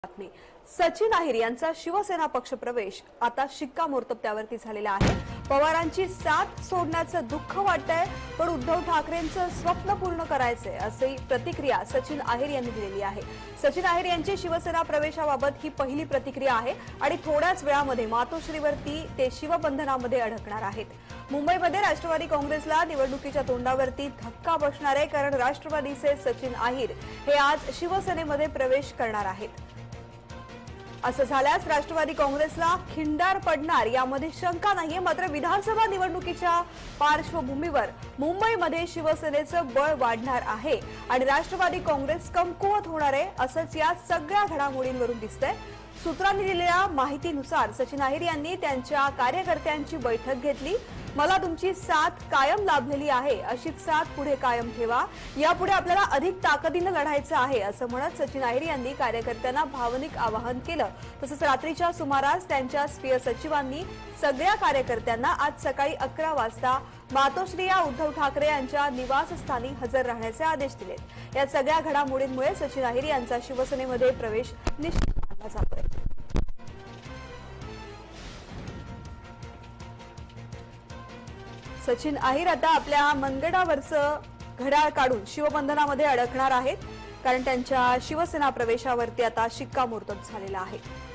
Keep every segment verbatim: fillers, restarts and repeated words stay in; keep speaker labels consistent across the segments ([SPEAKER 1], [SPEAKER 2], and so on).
[SPEAKER 1] बातमी सचिन अहिर यांचा शिवसेना पक्षप्रवेश आता शिक्कामोर्तब त्यावरती झालेला आहे। पवारांची साथ सोडण्याचं दुःख वाटतंय, पण उद्धव ठाकरेंचं स्वप्न पूर्ण करायचंय अशी प्रतिक्रिया सचिन अहिर यांनी दिलेली आहे। सचिन अहिर यांची शिवसेना प्रवेशाबाबत ही पहिली प्रतिक्रिया आहे आणि थोड्याच वेळामध्ये मातोश्रीवरती ते शिवबंधनामध्ये अडकणार आहेत। मुंबईमध्ये राष्ट्रवादी काँग्रेसला निवडणुकीच्या तोंडावरती धक्का बसणार आहे, कारण राष्ट्रवादीचे सचिन अहिर हे आज शिवसेनेमध्ये प्रवेश करणार आहेत। असं झाल्यास राष्ट्रवादी काँग्रेसला खिंडार पडणार यामध्ये शंका नाहीये। मात्र विधानसभा निवडणुकीच्या पार्श्वभूमीवर मुंबईमध्ये शिवसेनेचं बळ वाढणार आहे आणि राष्ट्रवादी काँग्रेस कमकुवत होणार आहे, असंच या सगळ्या घडामोडींवरून दिसतंय। सूत्रांनी दिलेल्या माहितीनुसार सचिन अहिर यांनी त्यांच्या कार्यकर्त्यांची बैठक घेतली। मला तुमची साथ कायम लाभलेली आहे, अशीच साथ पुढे कायम ठेवा, यापुढे आपल्याला अधिक ताकदीने लढायचं आहे, असं म्हणत सचिन अहिर यांनी कार्यकर्त्यांना भावनिक आवाहन केलं। तसंच रात्रीच्या सुमारास त्यांच्या स्पीय सचिवांनी सगळ्या कार्यकर्त्यांना आज सकाळी अकरा वाजता मातोश्री या उद्धव ठाकरे यांच्या निवासस्थानी हजर राहण्याचे आदेश दिले। या सगळ्या घडामोडींमुळे सचिन अहिर यांचा शिवसेनेमध्ये प्रवेश निश्चित मानला जातोय। सचिन अहिर आता आपल्या मनगटावरचं घड्याळ काढून शिवबंधनामध्ये अडकणार आहेत, कारण त्यांच्या शिवसेना प्रवेशावरती आता शिक्कामोर्तब झालेला आहे।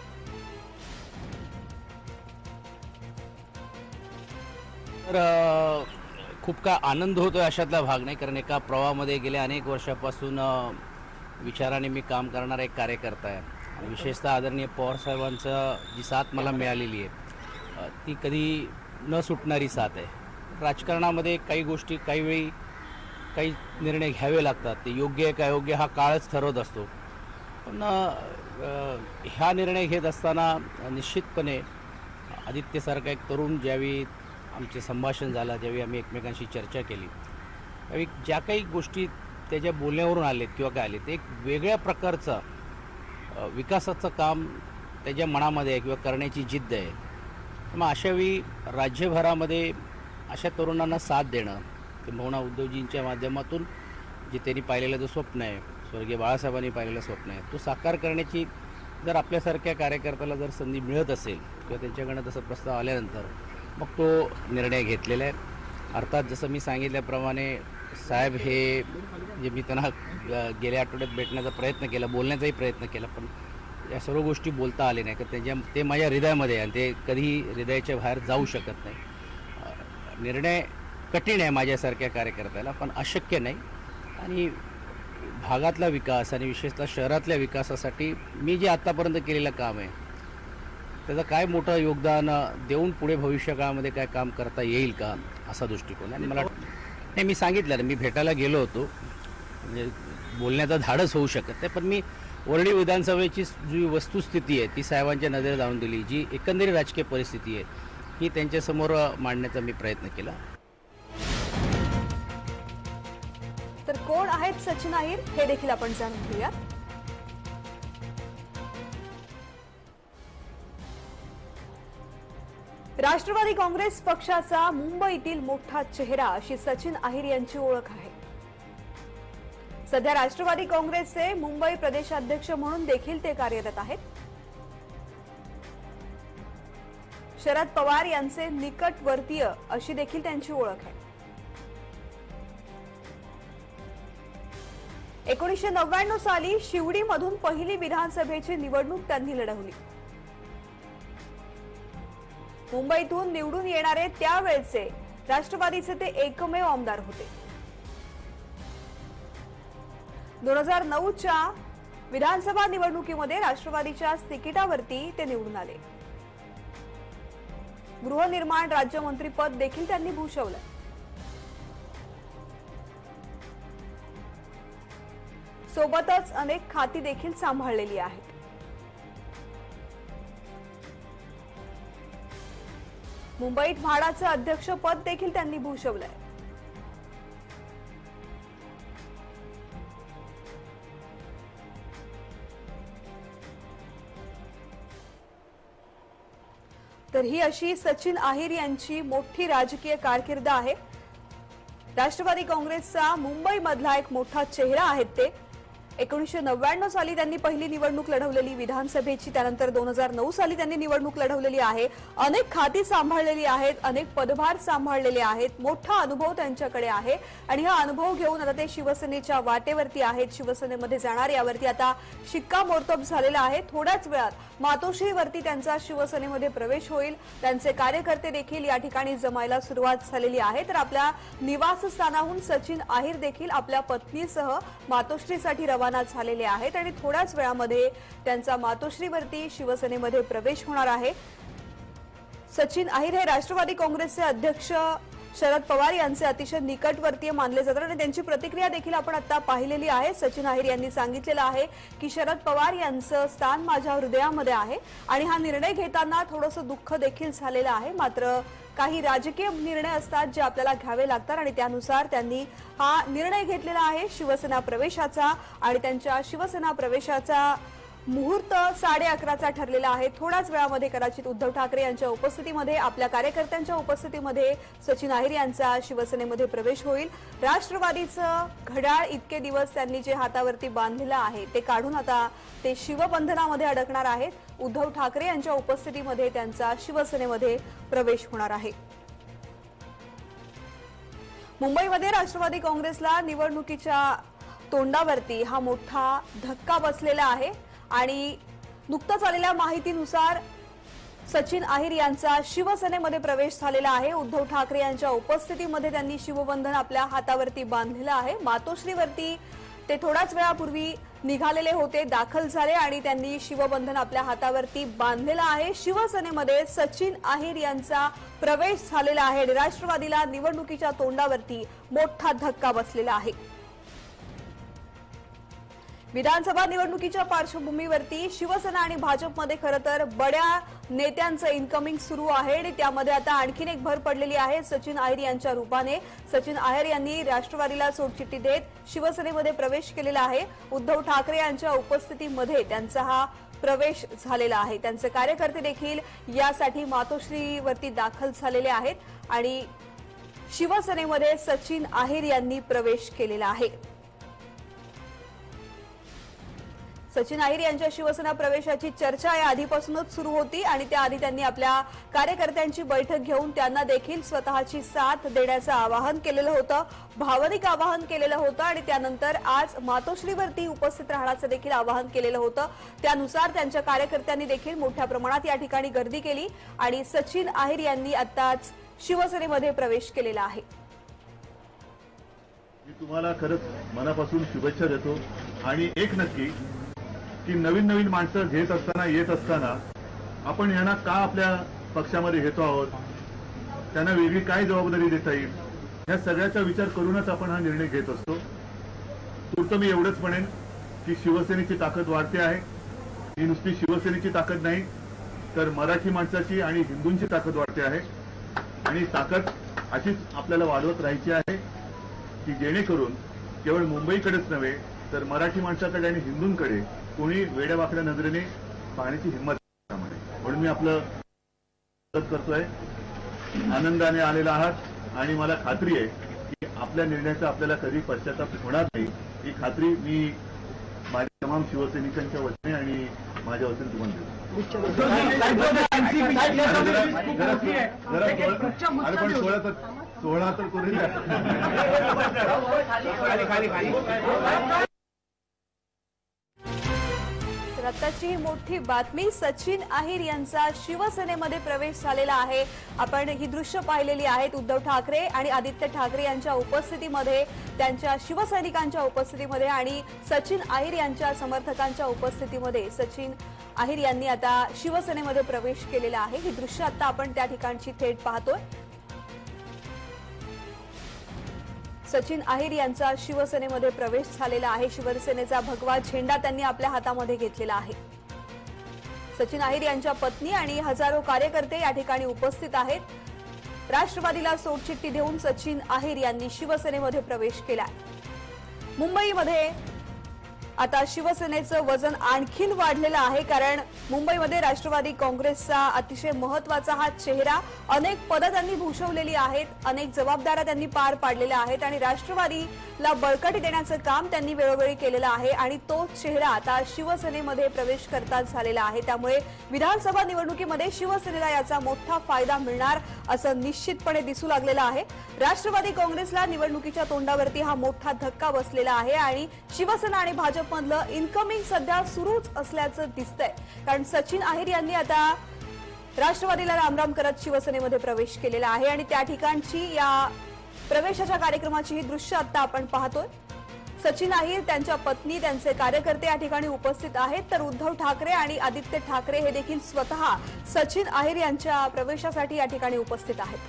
[SPEAKER 2] तर खूप का आनंद होतोय अशातला भाग नाही, कारण एका प्रवाहामध्ये गेल्या अनेक वर्षापासून विचाराने मी काम करणारा एक कार्यकर्ता आहे आणि विशेषतः आदरणीय पवार साहेबांचं जी साथ मला मिळालेली आहे ती कधी न सुटणारी साथ आहे। राजकारणामध्ये काही गोष्टी काही वेळी काही निर्णय घ्यावे लागतात, ते योग्य आहे का योग्य हा काळच ठरवत असतो। पण ह्या निर्णय घेत असताना निश्चितपणे आदित्यसारखा एक तरुण ज्यावेळी आमचे संभाषण झालं, ज्यावेळी आम्ही एकमेकांशी चर्चा केली, त्यावेळी ज्या काही गोष्टी त्याच्या बोलण्यावरून आलेत किंवा काय आले, ते एक वेगळ्या प्रकारचं विकासाचं काम त्याच्या मनामध्ये आहे किंवा करण्याची जिद्द आहे। मग अशावेळी राज्यभरामध्ये अशा तरुणांना साथ देणं, किंबहुना उद्धवजींच्या माध्यमातून जे त्यांनी पाहिलेलं जो स्वप्न आहे, स्वर्गीय बाळासाहेबांनी पाहिलेलं स्वप्न आहे, तो साकार करण्याची जर आपल्यासारख्या कार्यकर्त्याला जर संधी मिळत असेल किंवा त्यांच्याकडनं तसा प्रस्ताव आल्यानंतर मग तो निर्णय घेतलेला आहे। अर्थात जसं मी सांगितल्याप्रमाणे साहेब हे जे मी त्यांना गेल्या आठवड्यात भेटण्याचा प्रयत्न केला, बोलण्याचाही प्रयत्न केला, पण या सर्व गोष्टी बोलता आले नाही, कारण त्याच्या ते माझ्या हृदयामध्ये आणि ते कधीही हृदयाच्या बाहेर जाऊ शकत नाही। निर्णय कठीण आहे माझ्यासारख्या कार्यकर्त्याला, पण अशक्य नाही। आणि भागातला विकास आणि विशेषतः शहरातल्या विकासासाठी मी जे आत्तापर्यंत केलेलं काम आहे त्याचं काय मोठं योगदान देऊन पुढे भविष्यकाळामध्ये काय काम करता येईल का, असा दृष्टिकोन आहे। आणि मला नाही, मी सांगितलं मी भेटायला गेलो होतो, म्हणजे बोलण्याचा धाडस होऊ शकत नाही, पण मी वरळी विधानसभेची जी वस्तुस्थिती आहे ती साहेबांच्या नजरेत आणून दिली, जी एकंदरीत राजकीय परिस्थिती आहे ही त्यांच्यासमोर मांडण्याचा मी प्रयत्न केला।
[SPEAKER 1] तर कोण आहेत सचिन अहिर हे देखील आपण जाणून घेऊया। राष्ट्रवादी काँग्रेस पक्षाचा मुंबईतील मोठा चेहरा अशी सचिन अहिर यांची ओळख आहे। सध्या राष्ट्रवादी काँग्रेसचे मुंबई प्रदेशाध्यक्ष म्हणून देखील ते कार्यरत आहेत। शरद पवार यांचे निकटवर्तीय अशी देखील त्यांची ओळख आहे। एकोणीसशे नव्याण्णव साली शिवडीमधून पहिली विधानसभेची निवडणूक त्यांनी लढवली। मुंबईतून निवडून येणारे त्यावेळचे राष्ट्रवादीचे ते एकमेव आमदार होते। दोन हजार नऊच्या विधानसभा निवडणुकीमध्ये राष्ट्रवादीच्या तिकिटावरती ते निवडून आले। गृहनिर्माण राज्यमंत्री पद देखील त्यांनी भूषवलं। सोबतच अनेक खाती देखील सांभाळलेली आहेत। मुंबईत म्हाडाचं अध्यक्ष पद देखील त्यांनी भूषवलंय। तर ही अशी सचिन अहिर यांची मोठी राजकीय कारकीर्द आहे। राष्ट्रवादी काँग्रेसचा मुंबईमधला एक मोठा चेहरा आहेत ते। एकोणीसशे नव्याण्णव साली त्यांनी पहिली निवडणूक लढवलेली विधानसभेची, त्यानंतर दोन हजार नऊ साली त्यांनी निवडणूक लढवलेली आहे. अनेक खाती सांभाळलेली आहेत, अनेक पदभार सांभाळलेले आहेत, मोठा अनुभव त्यांच्याकडे आहे आणि हा अनुभव घेऊन आता ते शिवसेनेच्या वाटेवरती आहेत. शिवसेनेमध्ये जाणार यावरती आता शिक्कामोर्तब झालेला आहे. थोड्याच वेळात मातोश्रीवरती त्यांचा शिवसेनेमध्ये प्रवेश होईल. त्यांचे कार्यकर्ते देखील या ठिकाणी जमायला सुरुवात झालेली आहे. तर आपल्या निवासस्थानाहून सचिन अहिर देखील आपल्या पत्नीसह मातोश्रीसाठी रवाना झालेले आहेत आणि थोड्याच वेळामध्ये त्यांचा मातोश्रीवरती शिवसेनेमध्ये प्रवेश होणार आहे. सचिन अहिर हे राष्ट्रवादी काँग्रेसचे अध्यक्ष शरद पवार यांचे अतिशय निकटवर्तीय मानले जातात आणि त्यांची प्रतिक्रिया देखील आपण आता पाहिलेली आहे. सचिन अहिर यांनी सांगितलेलं आहे की शरद पवार यांचं स्थान माझ्या हृदयामध्ये आहे आणि हा निर्णय घेताना थोडंसं दुःख देखील झालेलं आहे. मात्र काही राजकीय निर्णय असतात जे आपल्याला घ्यावे लागतात आणि त्यानुसार त्यांनी हा निर्णय घेतलेला आहे शिवसेना प्रवेशाचा आणि त्यांच्या शिवसेना प्रवेशाचा मुहूर्त साडे अकराचा ठरलेला आहे. थोड्याच वेळामध्ये कदाचित उद्धव ठाकरे यांच्या उपस्थितीमध्ये, आपल्या कार्यकर्त्यांच्या उपस्थितीमध्ये सचिन अहिर यांचा शिवसेनेमध्ये प्रवेश होईल. राष्ट्रवादीचं घड्याळ इतके दिवस त्यांनी जे हातावरती बांधलेलं आहे ते काढून आता ते शिवबंधनामध्ये अडकणार आहेत. उद्धव ठाकरे यांच्या उपस्थितीमध्ये त्यांचा शिवसेनेमध्ये प्रवेश होणार आहे. मुंबईमध्ये राष्ट्रवादी काँग्रेसला निवडणुकीच्या तोंडावरती हा मोठा धक्का बसलेला आहे आणि नुकताच आलेल्या माहितीनुसार सचिन अहिर यांचा शिवसेनेमध्ये प्रवेश झालेला आहे. उद्धव ठाकरे यांच्या उपस्थितीमध्ये त्यांनी शिवबंधन आपल्या हातावरती बांधलेलं आहे. मातोश्रीवरती ते थोड्याच वेळापूर्वी निघालेले होते, दाखल झाले आणि त्यांनी शिवबंधन आपल्या हातावरती बांधलेलं आहे. शिवसेनेमध्ये सचिन अहिर यांचा प्रवेश झालेला आहे आणि राष्ट्रवादीला निवडणुकीच्या तोंडावरती मोठा धक्का बसलेला आहे. विधानसभा निवडणुकीच्या पार्श्वभूमीवरती शिवसेना आणि भाजपमध्ये खरं तर बड्या नेत्यांचं इनकमिंग सुरू आहे आणि त्यामध्ये आता आणखीन एक भर पडलेली आहे सचिन अहिर यांच्या रूपाने. सचिन अहिर यांनी राष्ट्रवादीला सोडचिठ्ठी देत शिवसेनेमध्ये प्रवेश केलेला आहे. उद्धव ठाकरे यांच्या उपस्थितीमध्ये त्यांचा हा प्रवेश झालेला आहे. त्यांचे कार्यकर्ते देखील यासाठी मातोश्रीवरती दाखल झालेले आहेत आणि शिवसेनेमध्ये सचिन अहिर यांनी प्रवेश केलेला आहे. सचिन अहिर यांच्या शिवसेना प्रवेशाची चर्चा या आधीपासूनच सुरू होती आणि त्याआधी त्यांनी आपल्या कार्यकर्त्यांची बैठक घेऊन त्यांना देखील स्वतःची साथ देण्याचं आवाहन केलेलं होतं, भावनिक आवाहन केलेलं होतं आणि त्यानंतर आज मातोश्रीवरती उपस्थित राहण्याचं देखील आवाहन केलेलं होतं. त्यानुसार त्यांच्या कार्यकर्त्यांनी देखील मोठ्या प्रमाणात या ठिकाणी गर्दी केली आणि सचिन अहिर यांनी आताच शिवसेनेमध्ये प्रवेश केलेला आहे.
[SPEAKER 3] मी तुम्हाला खरंच मनापासून शुभेच्छा देतो आणि एक नक्की की नवीन नवीन माणसं घेत असताना येत असताना आपण यांना का आपल्या पक्षामध्ये घेतो आहोत, त्यांना वेगळी काय जबाबदारी देता येईल, या सगळ्याचा विचार करूनच आपण हा निर्णय घेत असतो. पुढचं मी एवढंच म्हणेन की शिवसेनेची ताकद वाढते आहे. ही नुसती शिवसेनेची ताकद नाही तर मराठी माणसाची आणि हिंदूंची ताकद वाढते आहे आणि ताकद अशीच आपल्याला वाढवत राहायची आहे की जेणेकरून केवळ मुंबईकडेच नव्हे तर मराठी माणसाकडे आणि हिंदूंकडे कोणी वेड्यावाकड्या नजरेने पाहण्याची हिंमत नाही. म्हणून मी आपलं स्वागत करतोय. आनंदाने आलेला आहात आणि मला खात्री आहे की आपल्या निर्णयाचा आपल्याला कधी पश्चाताप होणार नाही, ही खात्री मी माझ्या तमाम शिवसैनिकांच्या वतीने आणि माझ्या वतीने तुम्हाला देतो. अरे पण सोळा तर सोळा तर करू द्या.
[SPEAKER 1] आताची ही मोठी बातमी, सचिन अहिर यांचा शिवसेनेमध्ये प्रवेश झालेला आहे. आपण ही दृश्य पाहिलेली आहेत. उद्धव ठाकरे आणि आदित्य ठाकरे यांच्या उपस्थितीमध्ये, त्यांच्या शिवसैनिकांच्या उपस्थितीमध्ये आणि सचिन अहिर यांच्या समर्थकांच्या उपस्थितीमध्ये सचिन अहिर यांनी आता शिवसेनेमध्ये प्रवेश केलेला आहे. ही दृश्य आता आपण त्या ठिकाणची थेट पाहतोय. सचिन अहिर यांचा शिवसेनेमध्ये प्रवेश झालेला आहे. शिवसेनेचा भगवा झेंडा त्यांनी आपल्या हातामध्ये घेतलेला आहे. सचिन अहिर यांच्या पत्नी आणि हजारो कार्यकर्ते या ठिकाणी उपस्थित आहेत. राष्ट्रवादीला सोडचिठ्ठी देऊन सचिन अहिर यांनी शिवसेनेमध्ये प्रवेश केला. मुंबईमध्ये आता शिवसेनेचं वजन आणखीन वाढलेलं आहे, कारण मुंबईमध्ये राष्ट्रवादी काँग्रेसचा अतिशय महत्त्वाचा हा चेहरा, अनेक पदं त्यांनी भूषवलेली आहेत, अनेक जबाबदाऱ्या त्यांनी पार पाडलेल्या आहेत आणि राष्ट्रवादीला बळकटी देण्याचं काम त्यांनी वेळोवेळी केलेलं आहे आणि तो चेहरा आता शिवसेनेमध्ये प्रवेश करताच झालेला आहे। त्यामुळे विधानसभा निवडणुकीमध्ये शिवसेनेला याचा मोठा फायदा मिळणार असं निश्चितपणे दिसू लागलेलं आहे। राष्ट्रवादी काँग्रेसला निवडणुकीच्या तोंडावरती हा मोठा धक्का बसलेला आहे आणि शिवसेना आणि भाजपमधलं इनकमिंग सध्या सुरूच असल्याचं दिसतंय, कारण सचिन अहिर यांनी आता राष्ट्रवादीला रामराम करत शिवसेनेमध्ये प्रवेश केलेला आहे आणि त्या ठिकाणची या प्रवेशाच्या कार्यक्रमाची ही दृश्य आता आपण पाहतोय। सचिन अहिर, त्यांच्या पत्नी, त्यांचे कार्यकर्ते या ठिकाणी उपस्थित आहेत, तर उद्धव ठाकरे आणि आदित्य ठाकरे हे देखील स्वतः सचिन अहिर यांच्या प्रवेशासाठी या ठिकाणी उपस्थित आहेत।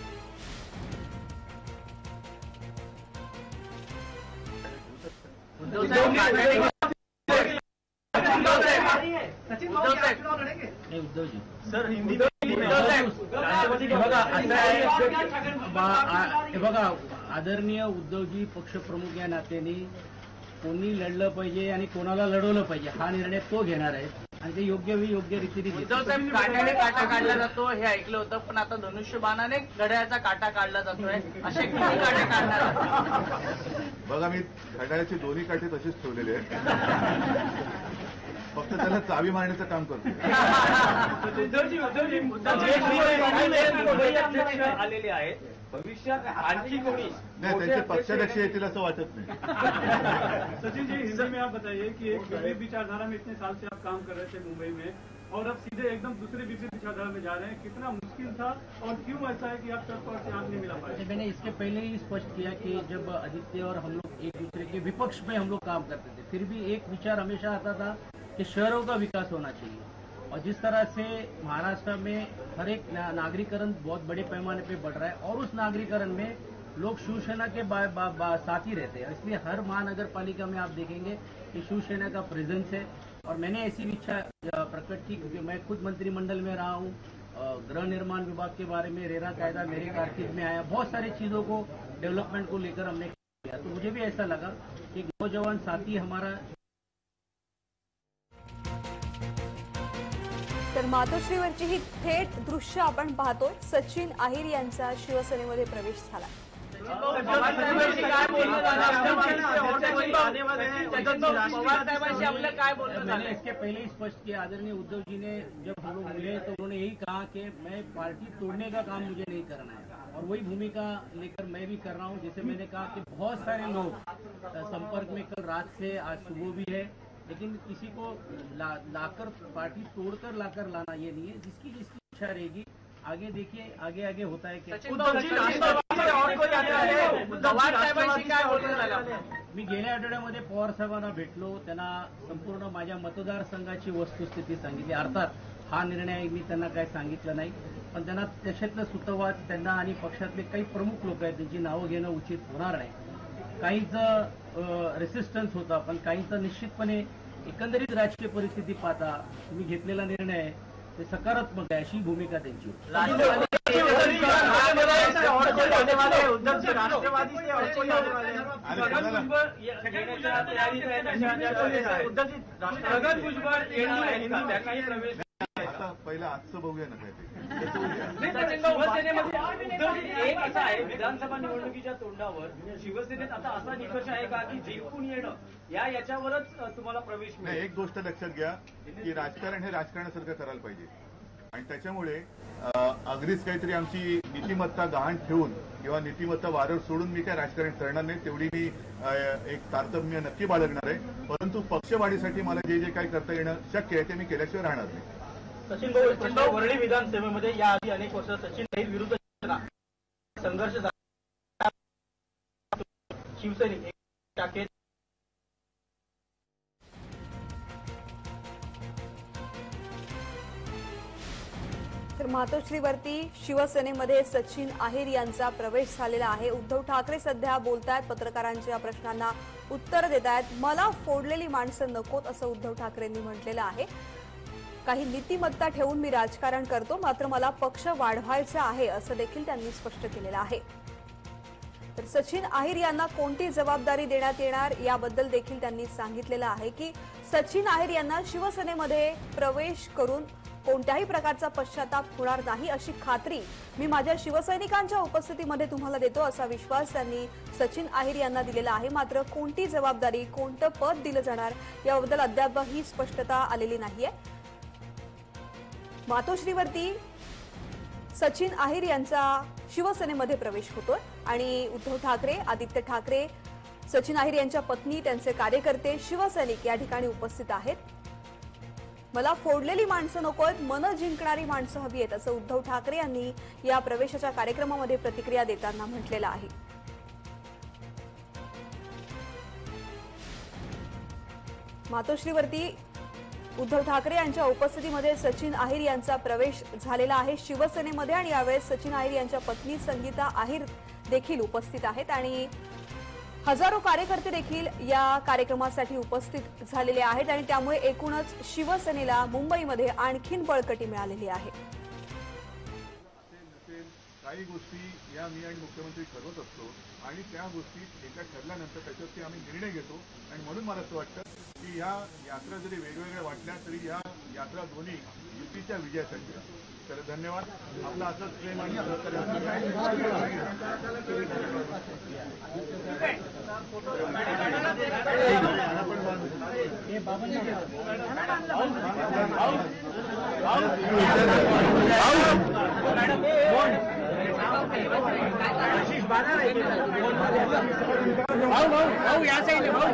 [SPEAKER 2] उद्धवजी
[SPEAKER 4] सर हिंदी
[SPEAKER 2] बघा, आदरणीय उद्धवजी पक्षप्रमुख या नात्याने कोणी लढलं पाहिजे आणि कोणाला लढवलं पाहिजे हा निर्णय तो घेणार आहे आणि ते योग्य वेळी योग्य रीतीने
[SPEAKER 4] उद्धव साहेब काट्याने काटा काढला जातो हे ऐकलं होतं, पण आता धनुष्यबाणाने घड्याळाचा काटा काढला जातोय, असे किती काटे काढणार?
[SPEAKER 3] बघा, मी घड्याळाचे दोन्ही काठे तसेच ठेवलेले आहेत, फक्त त्याला चावी मारण्याचं काम करतो।
[SPEAKER 4] उद्धवजी उद्धवजी आलेले आहेत, भविष्यात आणखी कोणी
[SPEAKER 3] नाही, त्यांचे पक्षाध्यक्ष येतील असं वाटत नाही।
[SPEAKER 5] सचिन जी, हिंदी में आप बताइए कि एक विपरीत विचारधारा में इतने साल से आप काम कर रहे थे मुंबई में और अब सीधे एकदम दूसरे विपरीत विचारधारा में जा रहे हैं, कितना मुश्किल था और क्यों ऐसा है कि आप तब पर से हाथ नहीं मिला पाए?
[SPEAKER 2] मैंने इसके पहले ही स्पष्ट किया कि जब आदित्य और हम लोग एक दूसरे के विपक्ष में हम लोग काम करते थे, फिर भी एक विचार हमेशा आता था कि शहरों का विकास होना चाहिए, और जिस तरह से महाराष्ट्र में हर एक ना, नागरीकरण बहुत बड़े पैमाने पे बढ़ रहा है और उस नागरीकरण में लोग शिवसेना के बा, बा, बा, साथ ही रहते हैं, इसलिए हर महानगर पालिका में आप देखेंगे कि शिवसेना का प्रेजेंस है। और मैंने ऐसी इच्छा प्रकट की क्योंकि मैं खुद मंत्रिमंडल में रहा हूँ, गृह निर्माण विभाग के बारे में रेरा कायदा मेरे कारकिर्द में आया, बहुत सारी चीजों को डेवलपमेंट को लेकर हमने किया, तो मुझे भी ऐसा लगा कि नौजवान साथी हमारा।
[SPEAKER 1] तर मातोश्रीवरची ही थेट दृश्य आपण पाहतोय, सचिन अहिर यांचा शिवसेनेमध्ये प्रवेश झाला।
[SPEAKER 2] मैंने इसके पहले ही स्पष्ट किया, आदरणीय उद्धव जी ने जब हम लोग मिले तो उन्होंने यही कहा कि मैं पार्टी तोड़ने का काम मुझे नहीं करना है, और वही भूमिका लेकर मैं भी कर रहा हूं। जैसे मैंने कहा कि बहुत सारे लोग संपर्क में कल रात से आज सुबह भी है, लेकिन किसी को ला, लाकर पार्टी तोड़कर लाकर लाना ये नहीं है, जिसकी जिसकी इच्छा रहेगी आगे देखिए, आगे आगे होता है क्या। मी गेल्या आठवड्यामध्ये पवार साहेबांना भेटलो, त्यांना संपूर्ण माझ्या मतदारसंघाची वस्तुस्थिती सांगितली, अर्थात हा निर्णय मी त्यांना काय सांगितलं नाही, पण त्यांना त्याच्यातलं सुतवाद त्यांना आणि पक्षातले काही प्रमुख लोक आहेत त्यांची नावं घेणं उचित होणार नाही। काहींचं रेसिस्टन्स होता, पण काहींचं निश्चितपणे एकंदरीत राजकीय परिस्थिती पाहता तुम्ही घेतलेला निर्णय ते सकारात्मक आहे, अशी भूमिका त्यांची होती।
[SPEAKER 3] आता पहिला आजचं बघूया ना काय ते।
[SPEAKER 4] शिवसेनेमध्ये एक असं आहे, विधानसभा निवडणुकीच्या तोंडावर शिवसेनेत आता असा निकष आहे का की जिंकून येणं या याच्यावरच तुम्हाला प्रवेश
[SPEAKER 3] नाही, एक गोष्ट लक्षात घ्या की राजकारण हे राजकारणासारखं करायला पाहिजे, आणि त्याच्यामुळे अगदीच काहीतरी आमची नीतिमत्ता गहाण ठेवून किंवा नीतिमत्ता वारं सोडून मी काय राजकारण करणार नाही, तेवढी मी एक तारतम्य नक्की बाळगणार आहे, परंतु पक्षवाढीसाठी मला जे जे काही करता येणं शक्य आहे ते मी केल्याशिवाय राहणार नाही।
[SPEAKER 4] सचिन भाऊ, सचिन भाऊ वरळी विधानसभेमध्ये याआधी अनेक वर्ष सचिन अहिर विरुद्ध संघर्ष झाला, शिवसैनिक शाखेत
[SPEAKER 1] तर मातोश्रीवरती शिवसेनेमध्ये सचिन अहिर यांचा प्रवेश झालेला आहे। उद्धव ठाकरे सध्या बोलतायत, पत्रकारांच्या प्रश्नांना उत्तर देत आहेत। मला फोडलेली माणसं नकोत असं उद्धव ठाकरेंनी म्हटलेलं आहे। काही नीतिमत्ता ठेवून मी राजकारण करतो, मात्र मला पक्ष वाढवायचा आहे असं देखील त्यांनी स्पष्ट केलेलं आहे। तर सचिन अहिर यांना कोणती जबाबदारी देण्यात येणार याबद्दल देखील त्यांनी सांगितलेलं आहे की सचिन अहिर यांना शिवसेनेमध्ये प्रवेश करून कोणत्याही प्रकारचा पश्चाताप होणार नाही अशी खात्री मी माझ्या शिवसैनिकांच्या उपस्थितीमध्ये तुम्हाला देतो असा विश्वास त्यांनी सचिन अहिर यांना दिलेला आहे. मात्र कोणती जबाबदारी कोणतं पद दिलं जाणार याबद्दल अद्यापही स्पष्टता आलेली नाहीये. मातोश्रीवरती सचिन अहिर यांचा शिवसेनेमध्ये प्रवेश होतोय आणि उद्धव ठाकरे, आदित्य ठाकरे, सचिन अहिर यांच्या पत्नी, त्यांचे कार्यकर्ते, शिवसैनिक या ठिकाणी उपस्थित आहेत. मला फोडलेली माणसं नकोत, मन जिंकणारी माणसं हवी आहेत असं उद्धव ठाकरे यांनी या प्रवेशाच्या कार्यक्रमामध्ये प्रतिक्रिया देताना म्हटलेलं आहे. मातोश्रीवरती उद्धव ठाकरे यांच्या उपस्थितीमध्ये सचिन अहिर यांचा प्रवेश झालेला आहे शिवसेनेमध्ये आणि यावेळेस सचिन अहिर यांच्या पत्नी संगीता अहिर देखील उपस्थित आहेत आणि हजारो कार्यकर्ते देखील या कार्यक्रमासाठी उपस्थित झालेले आहेत आणि त्यामुळे एकूणच शिवसेनेला मुंबईमध्ये आणखीन बळकटी मिळालेली आहे.
[SPEAKER 3] काही गोष्टी या मी आणि मुख्यमंत्री ठरवत असतो आणि त्या गोष्टी एका ठरल्यानंतर त्याच्यावरती आम्ही निर्णय घेतो आणि म्हणून मला असं वाटतं की या यात्रा जरी वेगवेगळ्या वाटल्या तरी या यात्रा दोन्ही युतीच्या विजयासाठी. तर धन्यवाद. आपला असंच प्रेम आणि
[SPEAKER 4] आशिष बाना भाऊ भाऊ भाऊ या साइड भाऊ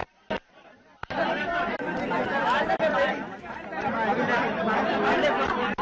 [SPEAKER 4] भाऊ